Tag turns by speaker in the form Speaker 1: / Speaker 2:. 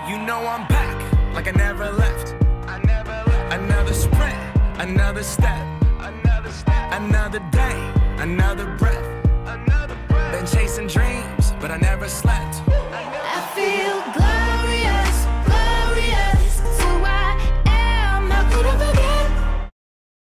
Speaker 1: You know I'm back, like I never left. Another sprint, another step, another day, another breath.